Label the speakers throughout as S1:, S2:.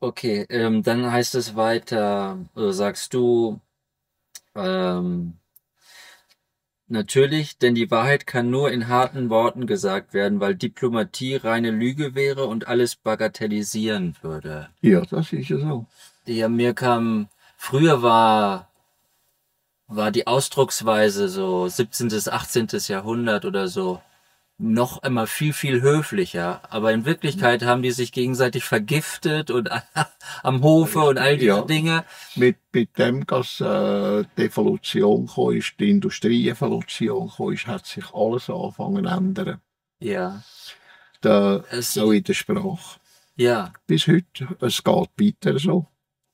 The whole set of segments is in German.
S1: Okay, dann heißt es weiter, sagst du, ähm, natürlich, denn die Wahrheit kann nur in harten Worten gesagt werden, weil Diplomatie reine Lüge wäre und alles bagatellisieren würde.
S2: Ja, das ist ja so.
S1: Ja, mir kam, früher war die Ausdrucksweise so 17., 18. Jahrhundert oder so noch immer viel, viel höflicher. Aber in Wirklichkeit haben die sich gegenseitig vergiftet und am Hofe und
S2: Richtig.
S1: all diese
S2: Ja,
S1: Dinge.
S2: mit dem, dass die Evolution gekommen ist, die Industrieevolution gekommen ist, hat sich alles angefangen zu ändern.
S1: Ja,
S2: Da,
S1: es,
S2: auch in der Sprache.
S1: ja,
S2: Bis heute. Es geht weiter so.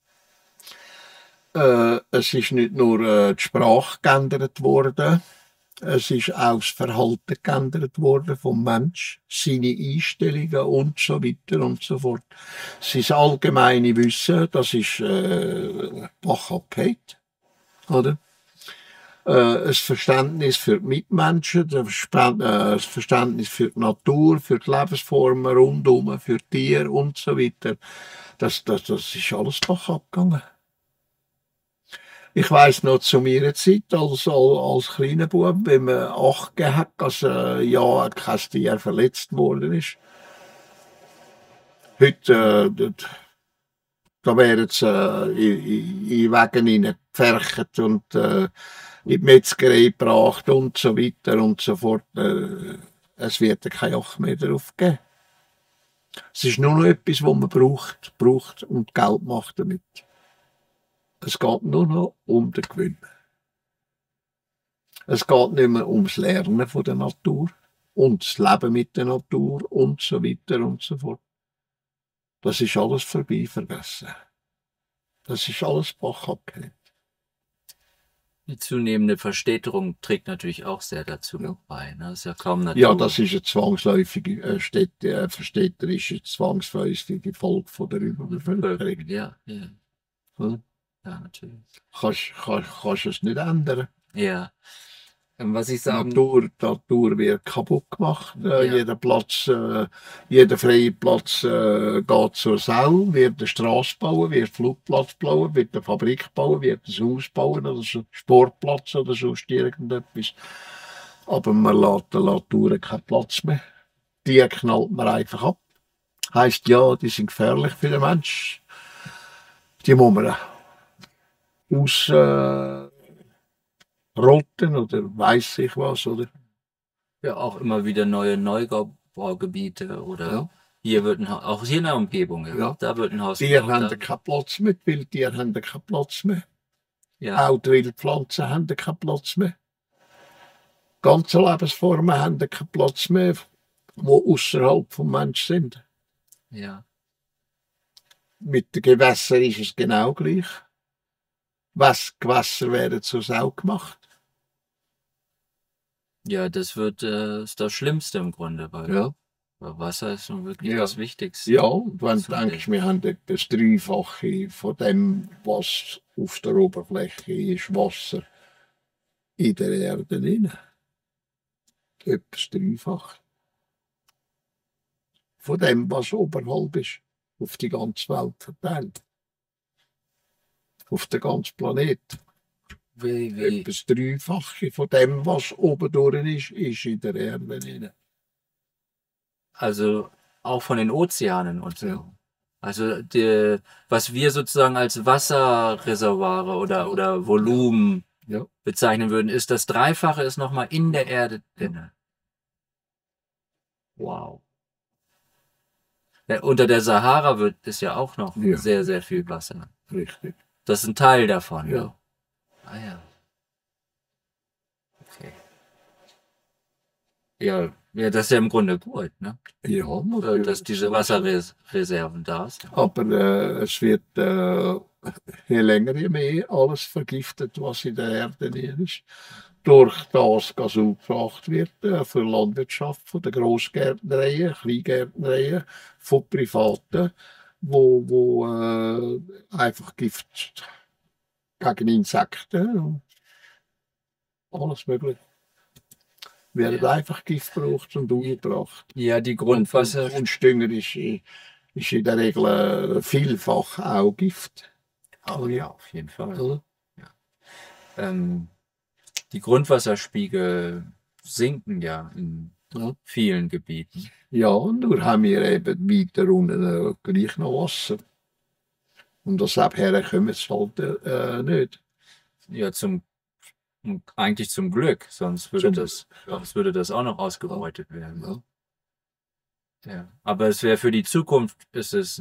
S2: Es ist nicht nur die Sprache geändert worden, es ist auch das Verhalten geändert worden vom Mensch, seine Einstellungen und so weiter und so fort. Sein allgemeine Wissen, das ist Bach abgefallen, oder? Ein Verständnis für die Mitmenschen, das Verständnis für die Natur, für die Lebensformen rundum, für die Tiere und so weiter. Das ist alles Bach abgegangen. Ich weiss noch zu meiner Zeit als kleiner Bub, wenn man Acht gegeben hat, dass ja kein Tier verletzt worden ist. Heute, da werden sie in Wegen hineingepfercht und in die Metzgerei gebracht und so weiter und so fort. Es wird kein Acht mehr darauf geben. Es ist nur noch etwas, was man braucht und Geld macht damit. Es geht nur noch um den Gewinn. Es geht nicht mehr ums Lernen von der Natur und das Leben mit der Natur und so weiter und so fort. Das ist alles vorbei, vergessen. Das ist alles Bach abgehängt.
S1: die zunehmende Verstädterung trägt natürlich auch sehr dazu
S2: Ja.
S1: bei. Ne? Es ist ja kaum
S2: Ja,
S1: Natur.
S2: das ist eine zwangsläufige, verstädterische, zwangsläufige Folge von der Überbevölkerung.
S1: Ja, ja,
S2: Hm?
S1: ja, natürlich.
S2: Kannst es nicht ändern.
S1: Ja, was ich
S2: Die
S1: sagen,
S2: Natur wird kaputt gemacht.
S1: ja,
S2: Jeder freie Platz geht zur Sau, wird eine Straße bauen, wird einen Flugplatz bauen, wird eine Fabrik bauen, wird ein Haus bauen oder so einen Sportplatz oder sonst irgendetwas. Aber man lässt der Natur keinen Platz mehr. Die knallt man einfach ab. Heißt ja, die sind gefährlich für den Mensch. Die muss man ausrotten oder weiß ich was, oder?
S1: ja auch immer wieder neue Neubaugebiete oder
S2: Ja.
S1: hier wird ein Haus, auch hier in der Umgebung, ja,
S2: Ja.
S1: da wird ein Haus
S2: Tiere
S1: gebaut,
S2: haben
S1: da,
S2: keinen Platz mehr, die Wildtiere haben keinen Platz mehr.
S1: ja,
S2: Auch die Wildpflanzen haben keinen Platz mehr. Ganze Lebensformen haben keinen Platz mehr, die außerhalb vom Mensch sind.
S1: ja.
S2: Mit den Gewässern ist es genau gleich. Gewässer werden zur Sau gemacht.
S1: Ja, das wird, ist das Schlimmste im Grunde,
S2: Ja.
S1: weil Wasser ist nun wirklich
S2: Ja.
S1: das Wichtigste
S2: Ja, und wenn du
S1: zum
S2: denkst,
S1: Leben.
S2: wir haben das Dreifache von dem, was auf der Oberfläche ist, Wasser in der Erde drin. Etwas Dreifache von dem, was oberhalb ist, auf die ganze Welt verteilt, auf den ganzen Planet.
S1: Wie,
S2: Etwas Dreifache von dem, was oben durch ist in der Erde drin.
S1: also auch von den Ozeanen und
S2: Ja,
S1: so. Also was wir sozusagen als Wasserreservoire
S2: ja,
S1: oder
S2: ja,
S1: Volumen
S2: ja,
S1: bezeichnen würden, ist das Dreifache ist nochmal in der Erde
S2: ja,
S1: drinne. Wow. Ja, unter der Sahara ist ja auch noch
S2: ja,
S1: sehr, sehr viel Wasser.
S2: richtig.
S1: Das ist ein Teil davon,
S2: Ja,
S1: ne? Ah ja, okay. Ja, ja, das ist ja im Grunde gut, ne?
S2: ja,
S1: Dass
S2: natürlich
S1: diese
S2: sowieso.
S1: Wasserreserven da sind.
S2: Aber es wird je länger, je mehr alles vergiftet, was in der Erde drin ist. Durch das Gas aufgebracht wird für Landwirtschaft, von den Grossgärtnereien, Kleingärtnereien, von Privaten, wo einfach Gift gegen Insekten und alles Mögliche. Wird
S1: Ja.
S2: einfach Gift gebraucht und umgebracht.
S1: Ja, die
S2: Und
S1: Grundwasser,
S2: Kunstdünger ist ist in der Regel vielfach auch Gift.
S1: Oh ja, auf jeden Fall.
S2: Oder?
S1: Ja. Die Grundwasserspiegel sinken ja in
S2: Ja.
S1: vielen Gebieten.
S2: Ja, nur haben wir eben weiter unten gleich noch Wasser. Und das her kommen es halt nicht.
S1: Ja, eigentlich zum Glück, sonst würde
S2: Zum
S1: sonst würde das auch noch ausgebeutet werden.
S2: Ja.
S1: Ja. Aber es wäre für die Zukunft, ist es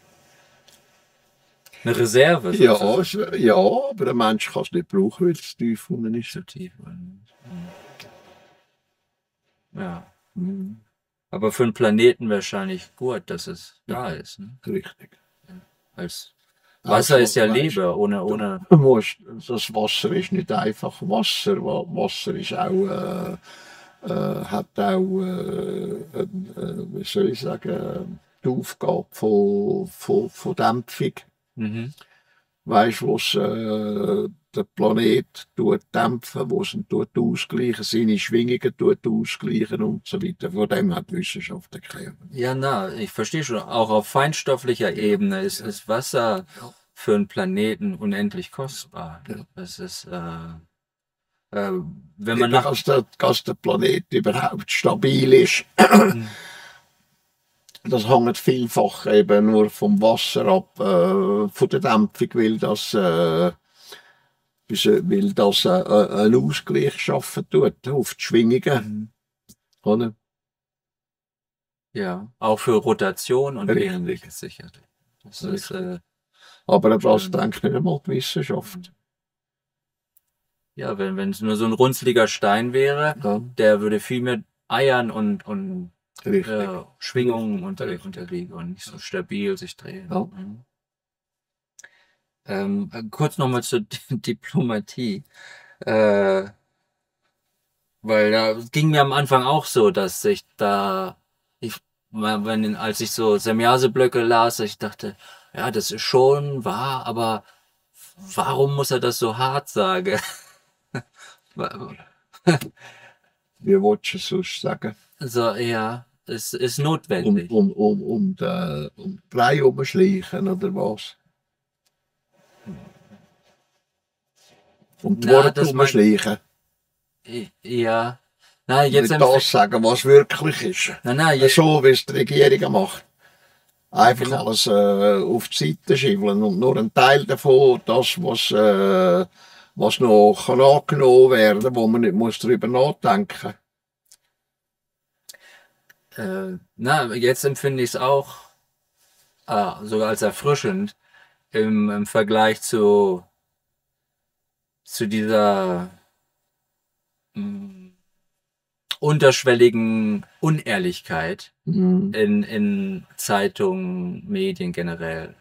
S1: eine Reserve.
S2: Ja,
S1: sozusagen.
S2: ja, aber ein Mensch kann es nicht brauchen, weil es tief unten ist.
S1: Zu tief. Ja.
S2: Mhm.
S1: Aber für einen Planeten wahrscheinlich gut, dass es da ist. Ne?
S2: Richtig.
S1: Als Wasser ist ja
S2: weißt,
S1: Leben, ohne.
S2: Das Wasser ist nicht einfach Wasser. Wasser ist auch, hat auch, wie soll ich sagen, die Aufgabe von Dämpfung.
S1: Mhm.
S2: Weißt du, was der Planet tut dämpfen, was ihn tut ausgleichen, seine Schwingungen tut ausgleichen und so weiter. Von dem hat die Wissenschaft erklärt.
S1: Ja, ich verstehe schon. Auch auf feinstofflicher Ebene ist Wasser für einen Planeten unendlich kostbar.
S2: Ja.
S1: Das ist, wenn man
S2: dass der Planet überhaupt stabil ist. Das hängt vielfach eben nur vom Wasser ab, von der Dämpfung, weil das einen Ausgleich schaffen tut auf die Schwingungen. Oder?
S1: Ja, auch für Rotation und
S2: Richtig.
S1: Ähnliches sicherlich. Das ist,
S2: Aber das denkt nicht einmal die Wissenschaft.
S1: ja, wenn es nur so ein runzliger Stein wäre,
S2: Ja.
S1: der würde viel mehr eiern und
S2: Richtig.
S1: Schwingungen unterliegen und nicht so stabil sich drehen.
S2: Ja.
S1: Kurz nochmal zur Diplomatie. Weil es ging mir am Anfang auch so, dass als ich so Semjaseblöcke las, ich dachte, ja, das ist schon wahr, aber warum muss er das so hart sagen?
S2: Wie willst du es sonst sagen?
S1: So, ja, es ist notwendig.
S2: Um die Brei umschleichen oder was? Um die Worte umschleichen.
S1: Ja. Na, jetzt
S2: Nicht das sagen, was wirklich ist.
S1: Jetzt,
S2: So wie es die Regierung macht. Einfach
S1: Genau.
S2: alles auf die Seite schieben und nur ein Teil davon, das, was noch kann angenommen werden kann, wo man nicht muss darüber nachdenken
S1: jetzt empfinde ich es auch sogar als erfrischend im Vergleich zu dieser unterschwelligen Unehrlichkeit
S2: muss.
S1: in Zeitungen, Medien generell.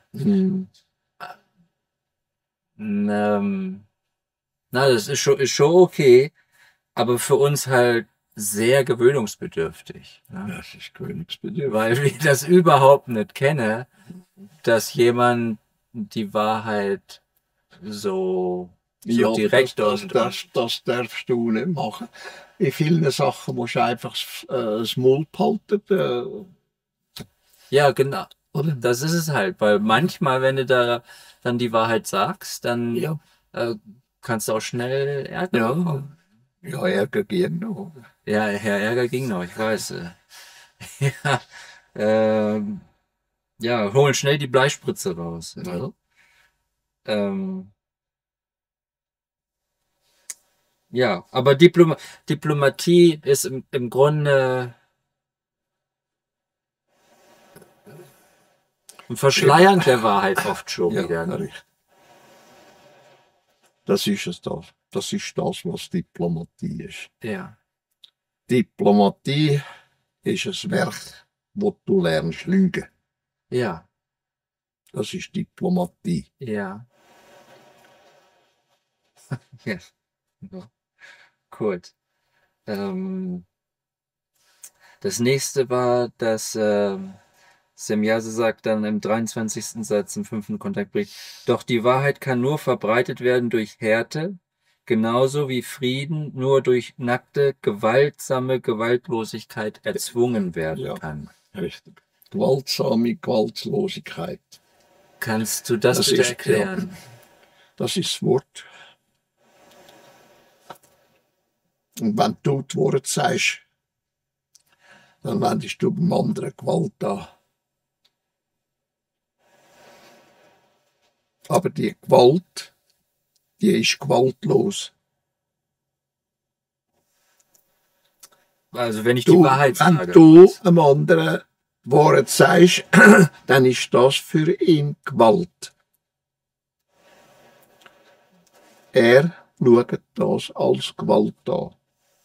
S1: Das ist schon okay, aber für uns halt sehr gewöhnungsbedürftig. Ne?
S2: Das ist gewöhnungsbedürftig.
S1: Weil ich das überhaupt nicht kenne, dass jemand die Wahrheit so direkt
S2: das darfst du nicht machen. In vielen Sachen musst du einfach das Maul behalten.
S1: Ja, genau.
S2: Oder?
S1: Das ist es halt, weil manchmal, wenn du da dann die Wahrheit sagst, dann
S2: Ja.
S1: kannst du auch schnell Ärger bekommen.
S2: Ja, Ärger ging noch.
S1: Ja, Ärger ging noch, ich weiß. Ja, holen schnell die Bleispritze raus.
S2: Ja.
S1: Ja, aber Diplomatie ist im Grunde ein Verschleiern der Wahrheit oft schon wieder. Ne?
S2: Richtig. Das ist es das. Das ist das, was Diplomatie ist.
S1: Ja.
S2: Diplomatie ist ein Werk, wo du lernst lügen.
S1: Ja.
S2: Das ist Diplomatie.
S1: Ja. Ja. Gut. Das nächste war, dass Semjase sagt dann im 23. Satz im 5. Kontaktbrief, doch die Wahrheit kann nur verbreitet werden durch Härte, genauso wie Frieden nur durch nackte, gewaltsame Gewaltlosigkeit erzwungen werden kann.
S2: Richtig. gewaltsame Gewaltlosigkeit.
S1: Kannst du das bitte erklären?
S2: Ja, das ist das Wort. Und wenn du das Wort sagst, dann wendest du beim anderen Gewalt an. Aber die Gewalt, die ist gewaltlos.
S1: Also wenn ich die Wahrheit sage.
S2: Wenn du einem anderen Wort sagst, dann ist das für ihn Gewalt. Er schaut das als Gewalt an.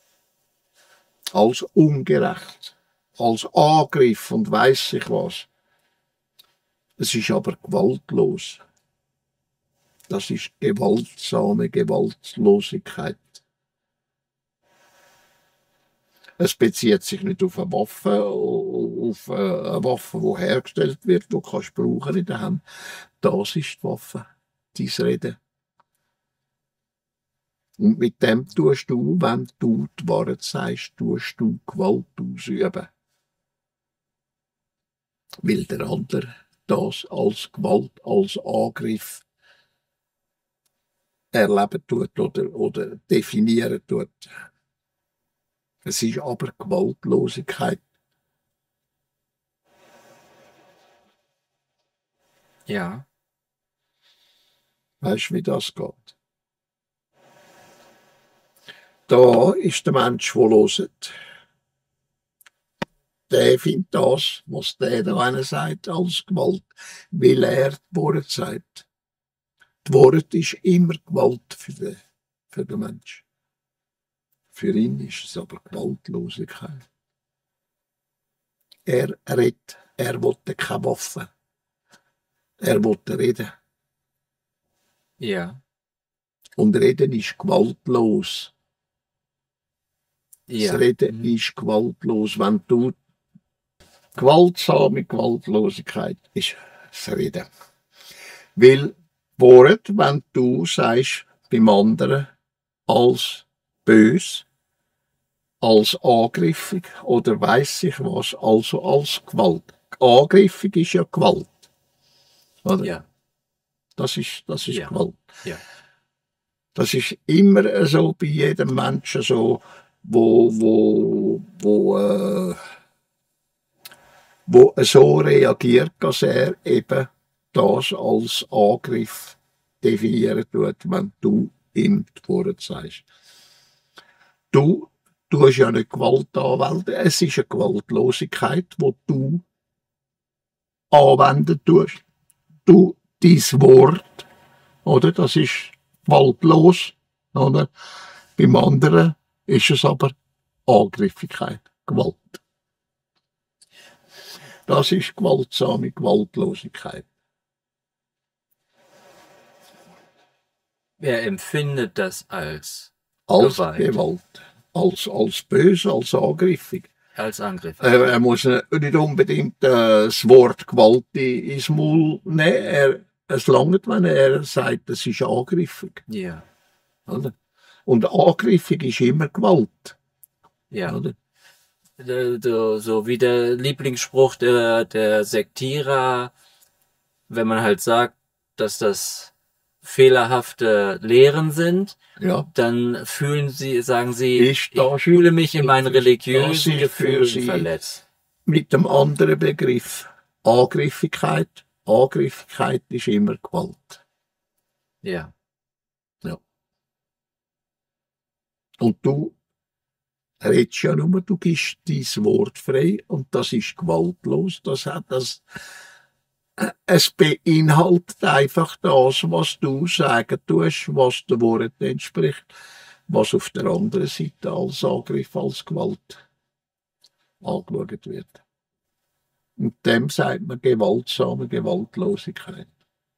S2: Als ungerecht. Als Angriff und weiss ich was. Es ist aber gewaltlos. Das ist gewaltsame Gewaltlosigkeit. Es bezieht sich nicht auf eine Waffe, die hergestellt wird, die du kannst brauchen in der Hand. Das ist die Waffe, dein Reden. Und mit dem tust du, wenn du die Wahrheit sagst, tust du Gewalt ausüben. Weil der andere das als Gewalt, als Angriff erleben tut oder definieren tut. Es ist aber Gewaltlosigkeit.
S1: Ja.
S2: Weißt du, wie das geht? Da ist der Mensch, der hört. Der findet das, was der da einer sagt, als Gewalt, weil er die Wahrheit sagt. Die Wahrheit ist immer Gewalt für den Menschen. Für ihn ist es aber Gewaltlosigkeit. Er redet, er will keine Waffe. Er will reden.
S1: Ja.
S2: Und Reden ist gewaltlos.
S1: Ja.
S2: Das Reden ist gewaltlos. Wenn du gewaltsame Gewaltlosigkeit ist das Reden. Weil Wort, wenn du sagst beim anderen als bös, als angriffig oder weiss ich was, also als Gewalt. Angriffig ist ja Gewalt. Oder?
S1: Ja.
S2: Das ist
S1: Ja.
S2: Gewalt.
S1: Ja.
S2: Das ist immer so bei jedem Menschen so, wo so reagiert, dass er eben das als Angriff definieren tut, wenn du ihm die Wahrheit sagst. Du tust ja nicht Gewalt anwenden, es ist eine Gewaltlosigkeit, die du anwenden tust. Du, dein Wort, oder, das ist gewaltlos, oder? Beim anderen ist es aber Angriffigkeit, Gewalt. Das ist gewaltsame Gewaltlosigkeit.
S1: Er empfindet das als
S2: Gewalt. Als böse, als angriffig.
S1: Als Angriff.
S2: Er muss nicht unbedingt das Wort Gewalt ins Maul nehmen. Es langt, wenn er sagt, es ist angriffig.
S1: Ja.
S2: Oder? Und angriffig ist immer Gewalt.
S1: Ja.
S2: Oder?
S1: So wie der Lieblingsspruch der Sektierer, wenn man halt sagt, dass das fehlerhafte Lehren sind,
S2: Ja.
S1: dann sagen sie, ich
S2: da
S1: fühle mich in meinen
S2: das
S1: religiösen
S2: ist
S1: Gefühlen
S2: für sie
S1: verletzt.
S2: mit dem anderen Begriff Angriffigkeit. Angriffigkeit ist immer Gewalt.
S1: Ja.
S2: Ja. Und du redest ja nur, du gibst dein Wort frei und das ist gewaltlos. Es beinhaltet einfach das, was du sagen tust, was der Wort entspricht, was auf der anderen Seite als Angriff, als Gewalt angeschaut wird. Und dem sagt man gewaltsame Gewaltlosigkeit.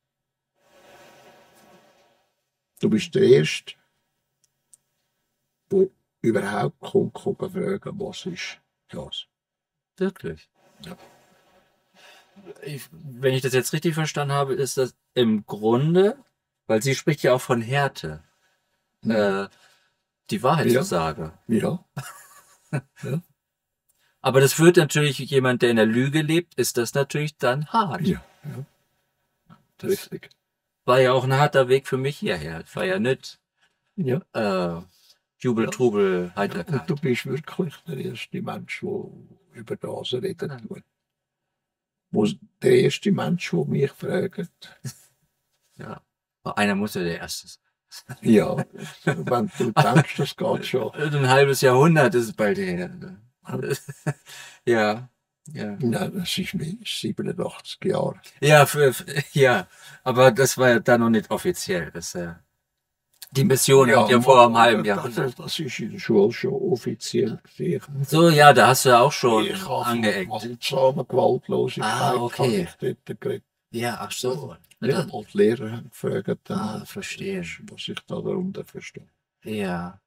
S2: Du bist der Erste, der überhaupt kommt fragen, was ist das?
S1: Wirklich.
S2: Ja.
S1: Wenn ich das jetzt richtig verstanden habe, ist das im Grunde, weil sie spricht ja auch von Härte, die Wahrheit zu sagen.
S2: Ja. Ja.
S1: Aber das wird natürlich jemand, der in der Lüge lebt, ist das natürlich dann hart.
S2: Ja, ja. Richtig.
S1: War ja auch ein harter Weg für mich hierher. Es war ja nicht
S2: Ja.
S1: Jubel,
S2: Ja.
S1: Trubel,
S2: Und
S1: Heiterkeit.
S2: du bist wirklich der erste Mensch, der über das redet. Der erste Mensch, der mich fragt.
S1: Ja. Einer muss ja der Erste sein.
S2: Ja, wenn du denkst, das geht schon.
S1: Ein halbes Jahrhundert ist es bald her. Ja, ja.
S2: Nein, das ist mehr 87 Jahre.
S1: Ja, ja, aber das war ja dann noch nicht offiziell. Die Mission hat ja vor einem halben Jahr.
S2: Das ist in der Schule schon offiziell gesehen.
S1: So, ja, da hast du ja auch schon
S2: Ich habe
S1: angeeckt.
S2: gewaltsame Gewaltlosigkeit
S1: Okay.
S2: habe ich dort geredet.
S1: Ja, ach so.
S2: Ja, und die Lehrer haben gefragt,
S1: Verstehe.
S2: was ich da darunter verstehe.
S1: Ja.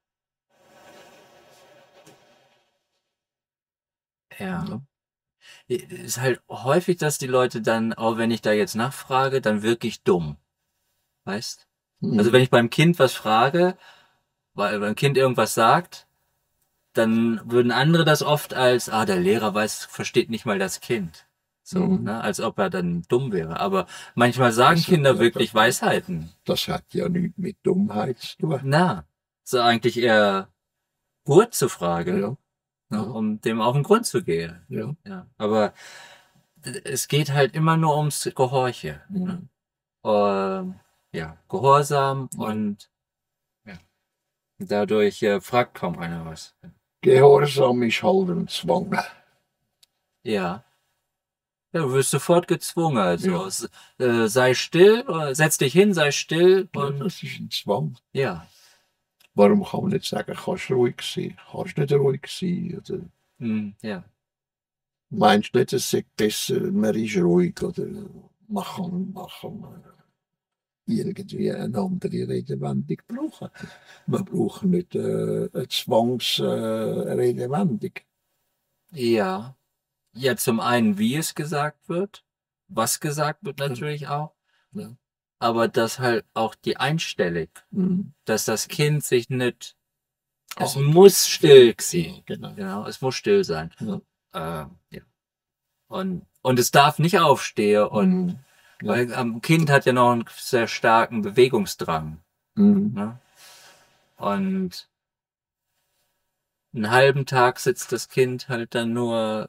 S1: Ja. Ist halt häufig, dass die Leute dann, auch wenn ich da jetzt nachfrage, dann wirklich dumm. Weißt? Also wenn ich beim Kind was frage, weil beim Kind irgendwas sagt, dann würden andere das oft als, der Lehrer versteht nicht mal das Kind. So, ne? Als ob er dann dumm wäre. Aber manchmal sagen Kinder wirklich Weisheiten.
S2: Das hat ja nichts mit Dummheit zu tun.
S1: Na, so eigentlich eher Gurt zu fragen,
S2: Ja.
S1: ne, um dem auf den Grund zu gehen.
S2: Ja.
S1: Ja. Aber es geht halt immer nur ums Gehorche. Ne? Ja, Gehorsam und ja. Dadurch fragt kaum einer was.
S2: Gehorsam ist halt ein Zwang.
S1: Ja. Ja, du wirst sofort gezwungen. Also
S2: Ja.
S1: sei still, setz dich hin, sei still.
S2: Ja,
S1: Und
S2: das ist ein Zwang.
S1: ja.
S2: Warum kann man nicht sagen, kannst du ruhig sein? Kannst du nicht ruhig sein? Oder
S1: Ja.
S2: meinst du nicht, es sei besser, man ist ruhig? Oder man kann irgendwie eine andere Redewendung brauchen. Man braucht nicht eine Zwangsredewendung.
S1: Ja. Ja, zum einen, wie es gesagt wird, was gesagt wird natürlich auch,
S2: Ja.
S1: aber dass halt auch die Einstellung, dass das Kind sich nicht, es muss still sein. Genau, es muss still sein. Ja. Und es darf nicht aufstehen und weil am Kind hat ja noch einen sehr starken Bewegungsdrang. Ne? Und einen halben Tag sitzt das Kind halt dann nur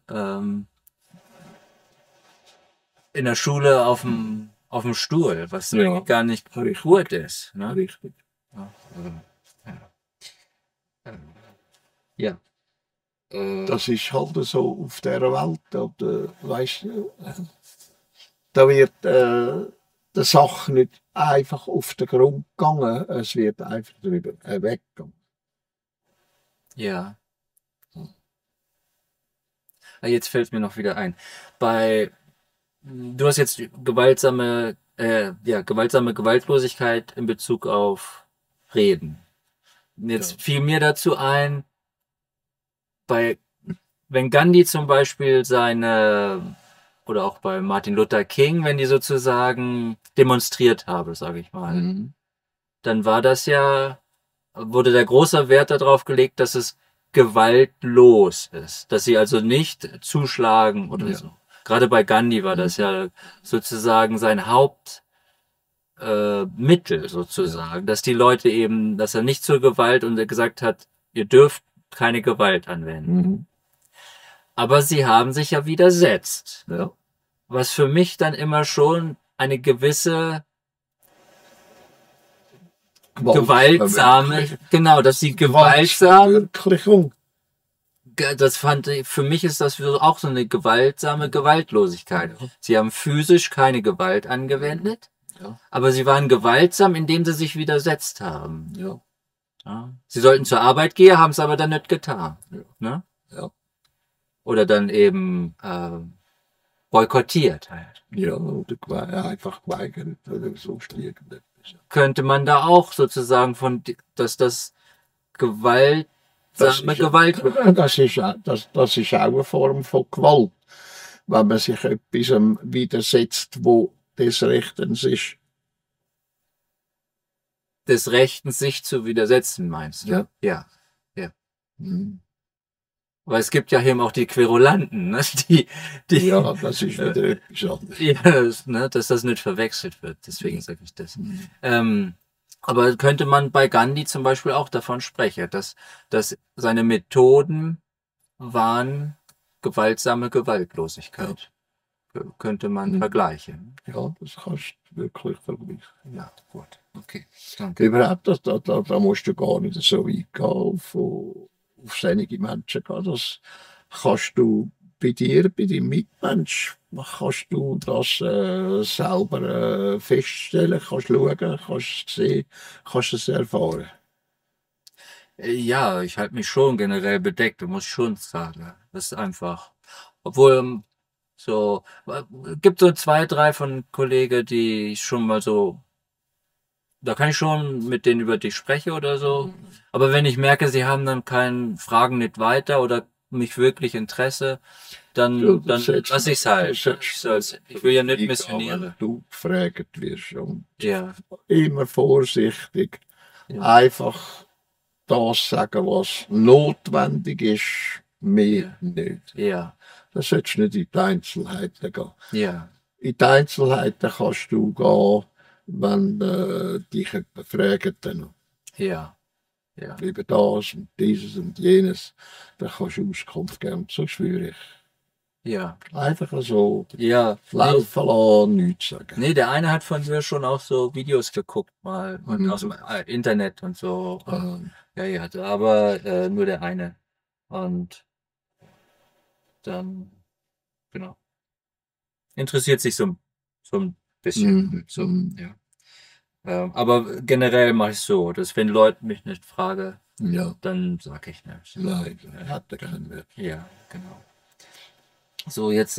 S1: in der Schule auf dem Stuhl, was gar nicht gut ist. Ne?
S2: Richtig.
S1: Ja.
S2: Das ist halt so auf der Welt. Oder, weißt du, da wird der Sache nicht einfach auf den Grund gegangen, es wird einfach drüber weggegangen.
S1: Ja. Jetzt fällt mir noch wieder ein. Du hast jetzt gewaltsame Gewaltlosigkeit in Bezug auf Reden. Jetzt fiel mir dazu ein, wenn Gandhi zum Beispiel oder auch bei Martin Luther King, wenn die sozusagen demonstriert haben, sage ich mal, dann wurde der große Wert darauf gelegt, dass es gewaltlos ist, dass sie also nicht zuschlagen oder so. Gerade bei Gandhi war das ja sozusagen sein Hauptmittel sozusagen, dass die Leute eben, dass er nicht zur Gewalt und er gesagt hat, ihr dürft keine Gewalt anwenden. Aber sie haben sich ja widersetzt.
S2: Ja.
S1: Was für mich dann immer schon eine gewisse gewaltsame, genau, dass sie gewaltsam, für mich ist das auch so eine gewaltsame Gewaltlosigkeit. Sie haben physisch keine Gewalt angewendet, aber sie waren gewaltsam, indem sie sich widersetzt haben.
S2: Ja.
S1: Ja. Sie sollten zur Arbeit gehen, haben es aber dann nicht getan. Ne?
S2: Ja.
S1: Oder dann eben boykottiert halt.
S2: Ja, oder einfach geweigert oder so irgendetwas.
S1: Könnte man da auch sozusagen dass das Gewalt
S2: Das ist auch eine Form von Gewalt, wenn man sich etwas widersetzt, wo des Rechtens ist.
S1: Des Rechtens sich zu widersetzen, meinst du?
S2: Ja.
S1: Ja.
S2: Mhm.
S1: Aber es gibt ja eben auch die Querulanten, ne? Die,
S2: Ja, das ist wieder etwas anderes.
S1: ja, ne, dass das nicht verwechselt wird. Deswegen sage ich das.
S2: Mhm.
S1: Aber könnte man bei Gandhi zum Beispiel auch davon sprechen, dass seine Methoden waren gewaltsame Gewaltlosigkeit. Könnte man
S2: Mhm.
S1: vergleichen.
S2: Ja, das kannst du wirklich vergleichen.
S1: Ja, gut. Okay, danke.
S2: Überhaupt, da musst du gar nicht so weit gehen, auf solche Menschen gehen. Das kannst du bei dir, bei deinem Mitmensch, kannst du das selber feststellen, kannst schauen, kannst sehen, kannst es erfahren.
S1: Ja, ich halte mich schon generell bedeckt, muss ich schon sagen. Das ist einfach. Obwohl, so, gibt so zwei, drei von Kollegen, die ich schon mal so, da kann ich schon mit denen über dich sprechen oder so. Aber wenn ich merke, sie haben dann keinen Fragen nicht weiter oder mich wirklich Interesse,
S2: Du,
S1: dann lasse ich es halt. Ich will ja nicht
S2: wenn
S1: missionieren.
S2: du gefragt wirst und
S1: Ja,
S2: immer vorsichtig,
S1: ja,
S2: einfach das sagen, was notwendig ist, mehr
S1: ja,
S2: nicht.
S1: ja,
S2: Das solltest du nicht in die Einzelheiten gehen.
S1: ja,
S2: In die Einzelheiten kannst du gehen, wenn dich jemand fragt dann
S1: ja, ja,
S2: über das und dieses und jenes. Dann kannst du Auskunft geben. So schwöre ich.
S1: ja,
S2: Einfach so
S1: ja. Nee,
S2: laufen lassen, nichts sagen.
S1: nee, der eine hat von mir schon auch so Videos geguckt mal und
S2: Mhm.
S1: aus dem Internet und so. Und,
S2: Ähm,
S1: ja, aber nur der eine. Und dann, genau. Interessiert sich so ein bisschen.
S2: mhm,
S1: So,
S2: mhm.
S1: ja. Aber generell mache ich so, dass wenn Leute mich nicht fragen,
S2: Ja,
S1: dann sage ich nicht.
S2: nein, hat er keinen Wert.
S1: Ja, genau. So, jetzt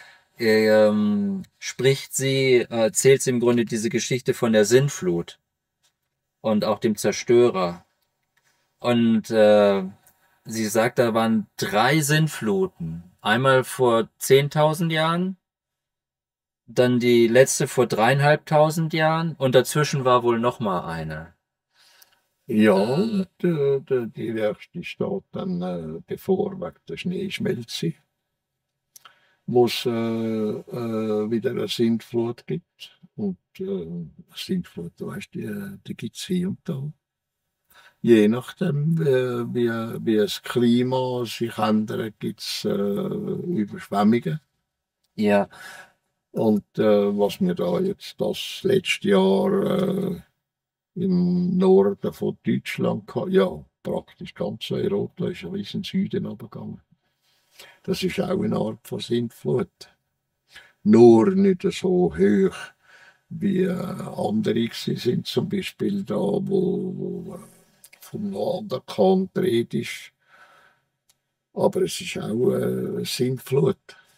S1: erzählt sie im Grunde diese Geschichte von der Sintflut und auch dem Zerstörer. Und sie sagt, da waren 3 Sintfluten. Einmal vor 10.000 Jahren, dann die letzte vor 3.500 Jahren und dazwischen war wohl noch mal eine.
S2: Ja, die erste steht dann bevor wegen der Schneeschmelze, wo es wieder eine Sintflut gibt. Und Sintflut, du weißt, die gibt es hier und da. Je nachdem, wie das Klima sich ändert, gibt es Überschwemmungen.
S1: Ja,
S2: Und was wir da jetzt das letzte Jahr im Norden von Deutschland hatten, ja, praktisch ganz Europa, ist ja bis in den Süden runtergegangen. Das ist auch eine Art von Sintflut. Nur nicht so hoch wie andere gewesen sind, zum Beispiel da, wo vom Norden die Rede ist. Aber es ist auch eine Sintflut.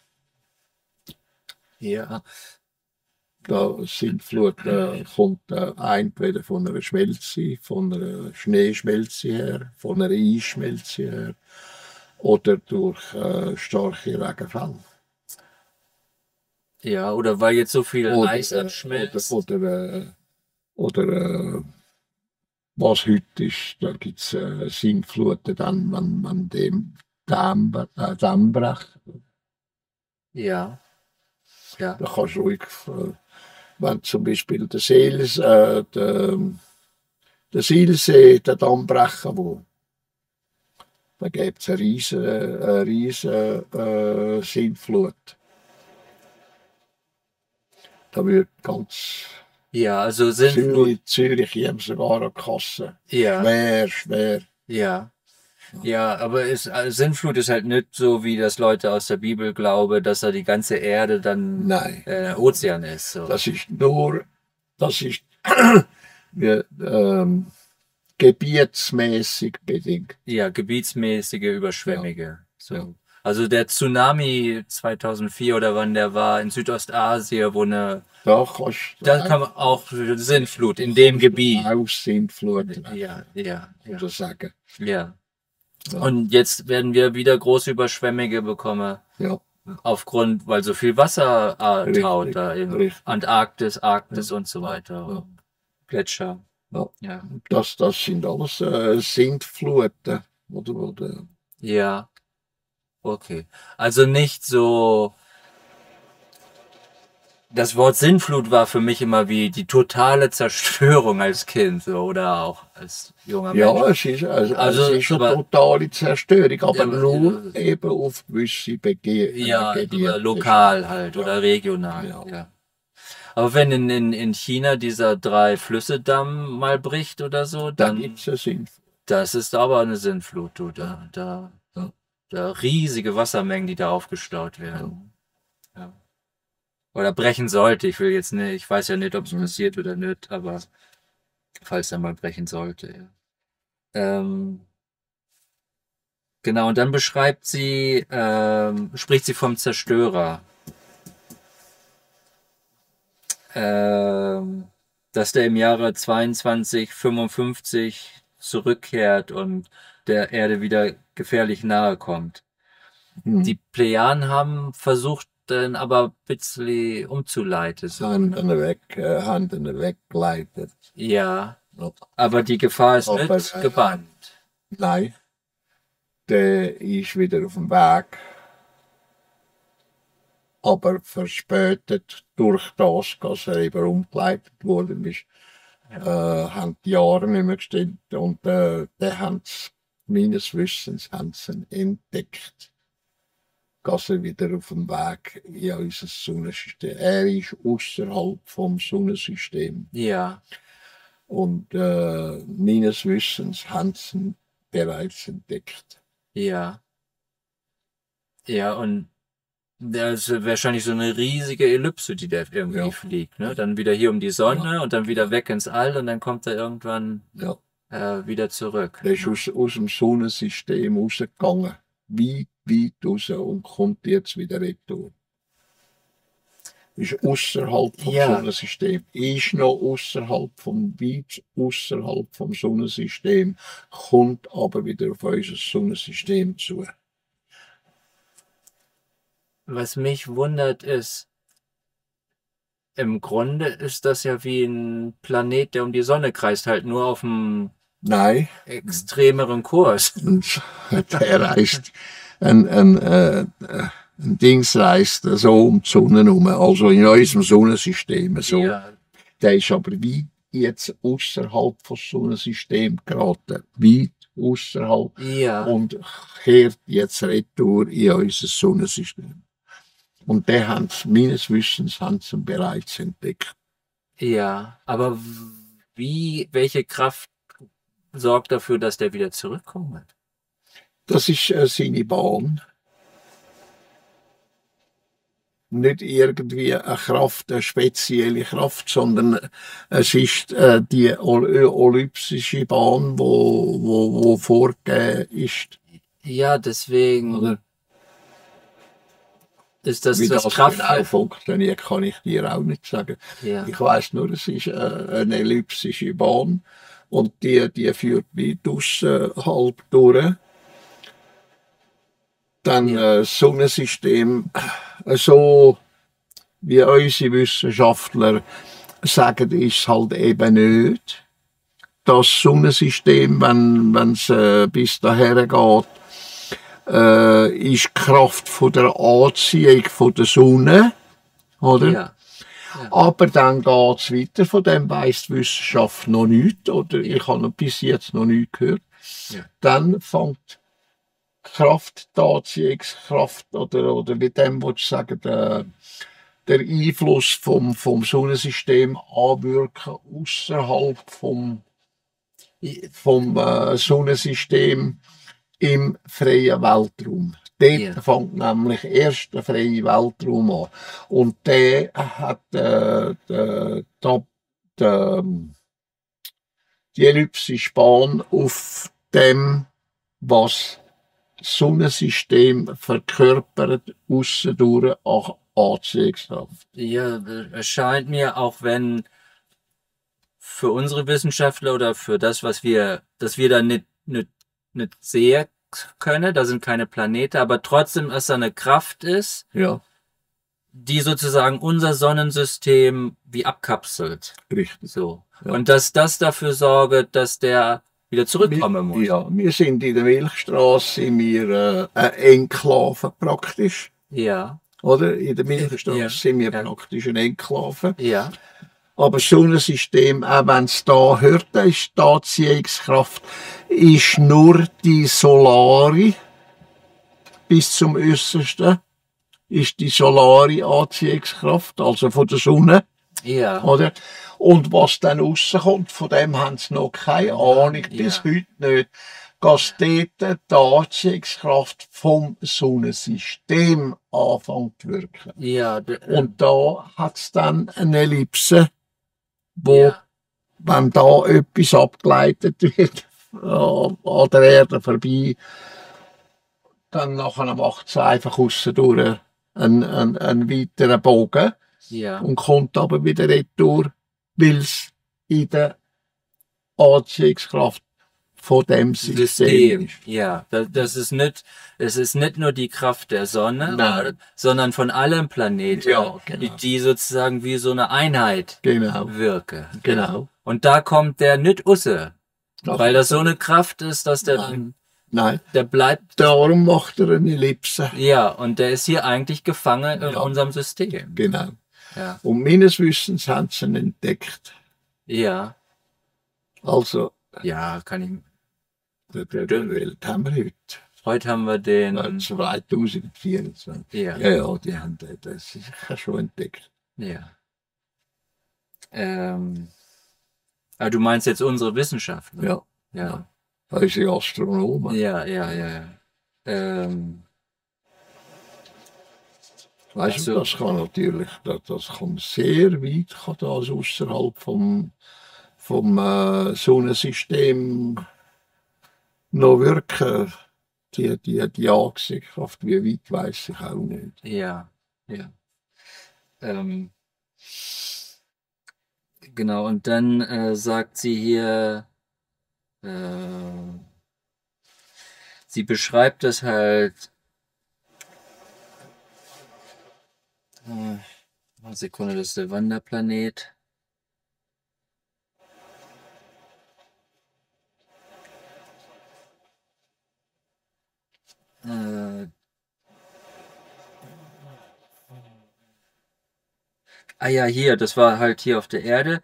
S1: ja,
S2: Da Sintflut kommt entweder von einer Schmelze, von einer Schneeschmelze her, von einer Eisschmelze her oder durch starke Regenfälle.
S1: ja, oder weil jetzt so viel
S2: Oder,
S1: Eis abschmilzt.
S2: oder was heute ist, da gibt es Sintfluten, dann, wenn dem Damm bricht.
S1: Ja, ja,
S2: Da kannst du ruhig, wenn zum Beispiel der Silsee, der Damm brechen will, dann gibt es eine riesen Sintflut. Da wird ganz
S1: ja, also Sintflut,
S2: Zürich haben sogar eine Kasse.
S1: ja,
S2: Schwer, schwer.
S1: ja. Ja, aber Sintflut ist halt nicht so, wie das Leute aus der Bibel glauben, dass da die ganze Erde dann
S2: Nein,
S1: Ozean ist. So.
S2: das ist nur, das ist wie, gebietsmäßig bedingt.
S1: Ja, gebietsmäßige Überschwemmungen.
S2: Ja.
S1: So.
S2: Ja.
S1: Also der Tsunami 2004 oder wann der war in Südostasien, wo eine,
S2: Da kannst
S1: da kam auch Sintflut in dem Gebiet.
S2: aus Sintflut
S1: Ja, ja, ja,
S2: sagen.
S1: ja.
S2: Ja.
S1: Und jetzt werden wir wieder große Überschwemmungen bekommen.
S2: Ja,
S1: Aufgrund, weil so viel Wasser taut
S2: Richtig,
S1: da in
S2: richtig.
S1: Antarktis, Arktis
S2: Ja,
S1: und so weiter.
S2: ja.
S1: Gletscher.
S2: ja.
S1: Ja.
S2: Das sind alles Sintfluten. Oder,
S1: Ja. Okay. Also nicht so. Das Wort Sintflut war für mich immer wie die totale Zerstörung als Kind so, oder auch als junger Mensch.
S2: Ja, es
S1: Also,
S2: ist eine
S1: aber
S2: totale Zerstörung, aber
S1: ja,
S2: nur eben auf gewisse
S1: ja,
S2: Gebiete.
S1: aber lokal halt
S2: Ja,
S1: oder regional,
S2: ja.
S1: ja. Aber wenn in China dieser Drei-Flüsse-Damm mal bricht oder so,
S2: Da
S1: dann,
S2: gibt es einen Sinn.
S1: das ist aber eine Sintflut, du,
S2: Ja, ja,
S1: da riesige Wassermengen, die da aufgestaut
S2: ja.
S1: werden. Ja. Oder brechen sollte. Ich will jetzt nicht, ich weiß ja nicht, ob es passiert oder nicht, aber falls er mal brechen sollte, ja. Ähm, genau, und dann spricht sie vom Zerstörer. Ähm, dass der im Jahre 2255 zurückkehrt und der Erde wieder gefährlich nahe kommt.
S2: Hm.
S1: Die Plejaden haben versucht, dann aber ein bisschen umzuleiten. So, ne?
S2: Haben ihn weggeleitet.
S1: Ja,
S2: Ja.
S1: aber die Gefahr ist
S2: Aber
S1: nicht gebannt.
S2: nein, der ist wieder auf dem Weg. Aber verspätet durch das, dass er eben umgeleitet worden ist, haben die Jahre nicht mehr gestimmt. Und der haben meines Wissens haben sie ihn entdeckt, dass er wieder auf dem Weg in unser Sonnensystem. Er ist außerhalb vom Sonnensystem.
S1: Ja,
S2: Und meines Wissens haben sie ihn bereits entdeckt.
S1: ja, ja, und das ist wahrscheinlich so eine riesige Ellipse, die der irgendwie
S2: Ja.
S1: fliegt, ne? Dann wieder hier um die Sonne und dann wieder weg ins All und dann kommt er irgendwann
S2: Ja.
S1: wieder zurück.
S2: Der ist aus dem Sonnensystem rausgegangen. Weit, weit raus und kommt jetzt wieder retour. Ist außerhalb vom
S1: Ja.
S2: Sonnensystem. Ist noch weit außerhalb vom Sonnensystem, kommt aber wieder auf unser Sonnensystem zu.
S1: Was mich wundert ist, im Grunde ist das ja wie ein Planet, der um die Sonne kreist, halt nur auf einem
S2: Nein,
S1: extremeren Kurs.
S2: und der reist, ein Dings reist so um die Sonne herum, also in unserem Sonnensystem so.
S1: Ja,
S2: Der ist aber weit jetzt außerhalb des Sonnensystems geraten. Weit außerhalb.
S1: ja,
S2: Und kehrt jetzt retour in unser Sonnensystem. Und der haben sie, meines Wissens, haben sie ihn bereits entdeckt.
S1: ja. Aber welche Kraft sorgt dafür, dass der wieder zurückkommt?
S2: Das ist seine Bahn. Nicht irgendwie eine Kraft, eine spezielle Kraft, sondern es ist die elliptische Bahn, wo vorgegeben ist.
S1: Ja, deswegen
S2: Oder?
S1: ist das
S2: Wie
S1: das
S2: das
S1: Kraft.
S2: genau funktioniert, kann ich dir auch nicht sagen.
S1: Ja,
S2: Ich weiß nur, es ist eine elliptische Bahn und die führt weit aussen halb durch. Dann
S1: Ja.
S2: das Sonnensystem, so wie unsere Wissenschaftler sagen, ist es halt eben nicht. Das Sonnensystem, wenn es bis daher geht, ist die Kraft von der Anziehung von der Sonne, oder?
S1: ja,
S2: Aber dann geht's weiter, von dem weiss die Wissenschaft noch nichts, oder ich habe bis jetzt noch nichts gehört.
S1: Ja.
S2: Dann fängt die Kraft, die Anziehungskraft, oder mit dem, was ich sagen, der Einfluss vom Sonnensystem anwirken, außerhalb vom Sonnensystem im freien Weltraum. Dort
S1: Ja.
S2: fängt nämlich erst der freie Weltraum an. Und der hat die elliptische Bahn auf dem, was das Sonnensystem verkörpert, aussendurch auch Anziehungskraft.
S1: Ja, es scheint mir, auch wenn für unsere Wissenschaftler oder für das, dass wir da nicht sehen können, da sind keine Planeten, aber trotzdem es da eine Kraft ist,
S2: Ja,
S1: die sozusagen unser Sonnensystem wie abkapselt.
S2: richtig.
S1: So.
S2: Ja.
S1: Und dass das dafür sorgt, dass der wieder zurückkommen muss.
S2: Ja, wir sind in der Milchstraße, sind wir eine Enklave praktisch.
S1: Ja,
S2: Oder? In der Milchstraße
S1: ja,
S2: sind wir
S1: ja.
S2: praktisch eine Enklave.
S1: Ja,
S2: Aber das Sonnensystem, auch wenn es da hört, da ist die Anziehungskraft, ist nur die Solari bis zum Äußersten, ist die solare Anziehungskraft, also von der Sonne,
S1: ja,
S2: oder? Und was dann rauskommt, von dem haben sie noch keine Ahnung, bis
S1: ja.
S2: heute nicht, dass dort die Anziehungskraft vom Sonnensystem anfängt zu wirken.
S1: Ja,
S2: Und da hat es dann eine Ellipse, wo,
S1: ja,
S2: wenn da etwas abgeleitet wird, an der Erde vorbei, dann nachher macht es einfach aussen einen weiteren Bogen
S1: ja.
S2: und kommt aber wieder retour, weil es in der Anziehungskraft von dem System ist.
S1: Ja, das ist nicht, es ist nicht nur die Kraft der Sonne,
S2: Nein.
S1: sondern von allen Planeten,
S2: Ja, genau.
S1: die sozusagen wie so eine Einheit
S2: Genau,
S1: wirken.
S2: genau.
S1: Und da kommt der nicht raus,
S2: Da
S1: weil das
S2: kommt
S1: so eine Kraft ist, dass
S2: Nein,
S1: der bleibt,
S2: darum macht er eine Ellipse.
S1: ja, und der ist hier eigentlich gefangen in
S2: Ja.
S1: unserem System.
S2: Genau.
S1: Ja,
S2: Und meines Wissens haben sie ihn entdeckt.
S1: ja,
S2: Also,
S1: ja, kann ich.
S2: der Welt haben wir heute.
S1: Heute haben wir den,
S2: 2024.
S1: ja,
S2: Ja, die haben das sicher schon entdeckt.
S1: ja. Ah, du meinst jetzt unsere Wissenschaftler?
S2: Ja,
S1: Ja.
S2: unsere Astronomen.
S1: Ja, ja, ja, ja.
S2: Weißt du,
S1: Also-
S2: das kann natürlich, das kann sehr weit, kann das außerhalb vom Sonnensystem noch wirken. Die Anziehungskraft, wie weit weiß ich auch nicht.
S1: Ja, ja. Genau, und dann sagt sie hier, sie beschreibt es halt, eine Sekunde, das ist der Wanderplanet. Ja, hier, das war halt hier auf der Erde.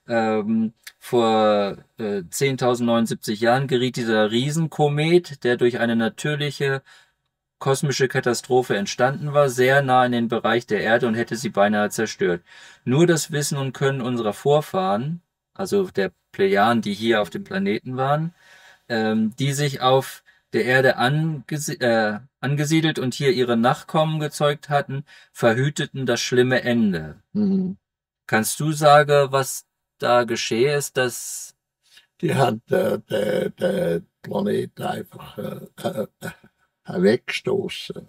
S1: Vor 10.079 Jahren geriet dieser Riesenkomet, der durch eine natürliche kosmische Katastrophe entstanden war, sehr nah in den Bereich der Erde und hätte sie beinahe zerstört. Nur das Wissen und Können unserer Vorfahren, also der Plejaden, die hier auf dem Planeten waren, die sich auf der Erde angesiedelt und hier ihre Nachkommen gezeugt hatten, verhüteten das schlimme Ende.
S2: Mhm.
S1: Kannst du sagen, was da geschehe ist, dass
S2: Die haben den Planeten einfach weggestoßen.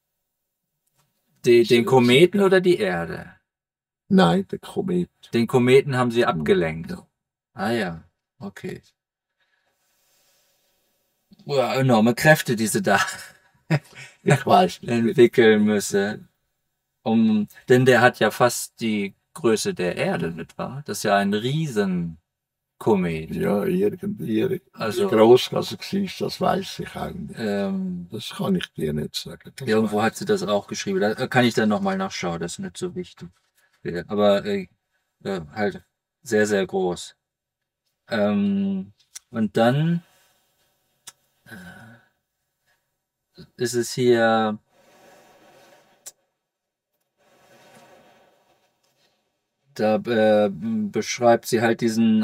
S1: den Kometen oder die Erde?
S2: Nein, der Komet.
S1: Den Kometen haben sie abgelenkt.
S2: Ja.
S1: Ah ja, okay. Ja, enorme Kräfte, die sie da
S2: Ich weiß nicht.
S1: entwickeln müssen. Denn der hat ja fast die Größe der Erde, nicht wahr? Das ist ja ein Riesenkomet.
S2: Ja, irgendwie.
S1: Also-
S2: Wie groß das war, das weiß ich auch nicht.
S1: Ähm,
S2: Das kann ich dir nicht sagen. Das
S1: Irgendwo
S2: weiß
S1: hat sie das auch geschrieben. Da kann ich dann nochmal nachschauen, das ist nicht so wichtig. Aber halt sehr, sehr groß. Und dann ist es hier, da beschreibt sie halt diesen,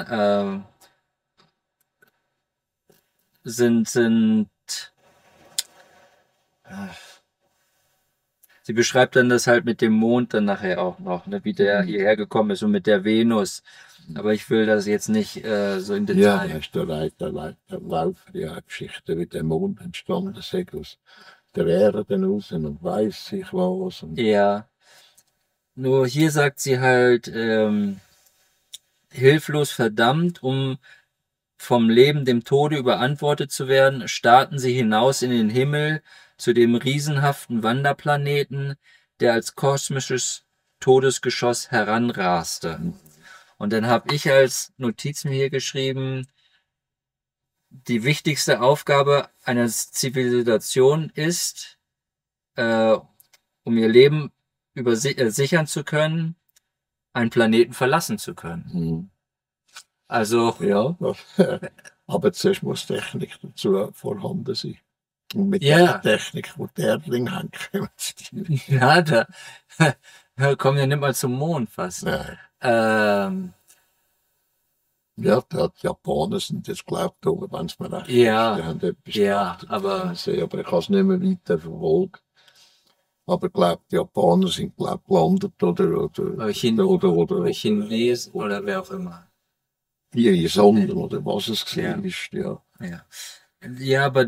S1: sie beschreibt dann das halt mit dem Mond dann nachher auch noch, ne, wie der hierher gekommen ist und mit der Venus. Aber ich will das jetzt nicht so im
S2: Ja,
S1: Detail.
S2: da ist der Laufe ja Geschichte, wie der Mond entstanden ist, aus der Erde raus und weiß ich was. Und
S1: Ja, nur hier sagt sie halt, hilflos verdammt, um vom Leben dem Tode überantwortet zu werden, starrten sie hinaus in den Himmel zu dem riesenhaften Wanderplaneten, der als kosmisches Todesgeschoss heranraste. Und dann habe ich als Notiz mir hier geschrieben, die wichtigste Aufgabe einer Zivilisation ist, um ihr Leben sichern zu können, einen Planeten verlassen zu können.
S2: Mhm.
S1: Also,
S2: Ja, aber zuerst muss Technik dazu vorhanden sein. Und mit
S1: ja,
S2: der Technik, die die Erdlinge haben, kommen sie nicht.
S1: ja, da kommen ja nicht mal zum Mond fast.
S2: Nein.
S1: Ähm,
S2: Ja, die Japaner sind jetzt, glaube ich, oben, wenn es mir recht ist.
S1: ja,
S2: Die haben etwas
S1: ja,
S2: gemacht im
S1: aber
S2: Fernsehen, aber ich habe es nicht mehr weiter verfolgt. Aber ich glaube, die Japaner sind, glaube ich, gelandet oder
S1: Chinesen oder wer auch immer.
S2: die Sonde oder was es
S1: Ja.
S2: gesehen ist, ja.
S1: Ja, ja, aber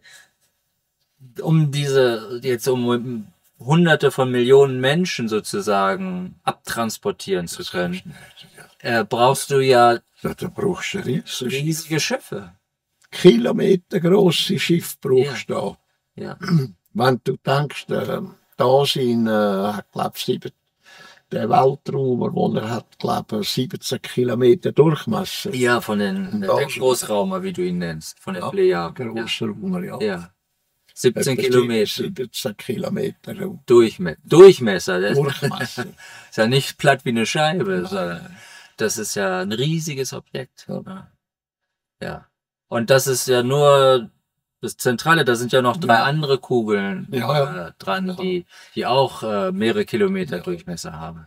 S1: um Hunderte von Millionen Menschen sozusagen abtransportieren zu können, brauchst du ja
S2: Ja, da brauchst du
S1: riesige Schiffe.
S2: kilometergroße Schiffe brauchst du da.
S1: Ja,
S2: Wenn du denkst, da sind, glaube ich, der Weltraum, wo er hat, glaube ich, 17 Kilometer Durchmesser.
S1: ja, von den
S2: Da
S1: der
S2: ist-
S1: Großraumer, wie du ihn nennst, von den
S2: Ja,
S1: Plejaden. Ja,
S2: grosser Raum, ja.
S1: ja. 17
S2: Etwa
S1: Kilometer
S2: 17 Kilometer
S1: Durchmesser. Das
S2: Durchmesser.
S1: ist ja nicht platt wie eine Scheibe, sondern das ist ja ein riesiges Objekt.
S2: Ja.
S1: Ja. Ja. Und das ist ja nur das Zentrale, da sind ja noch 3 andere Kugeln
S2: Ja.
S1: dran,
S2: Ja.
S1: die auch mehrere Kilometer Durchmesser haben.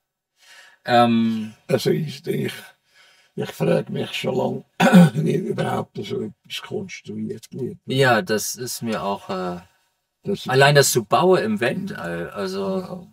S2: Also ich frage mich schon lange, wie überhaupt so etwas konstruiert wird.
S1: Ja, das ist mir auch
S2: Das ist,
S1: allein das zu bauen im Weltall, also
S2: ja,